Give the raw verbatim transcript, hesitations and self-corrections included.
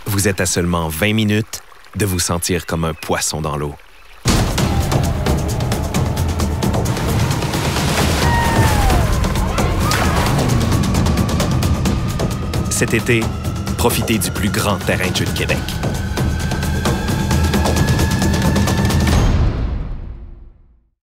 vous êtes à seulement vingt minutes de vous sentir comme un poisson dans l'eau. Cet été, profitez du plus grand terrain de jeu de Québec.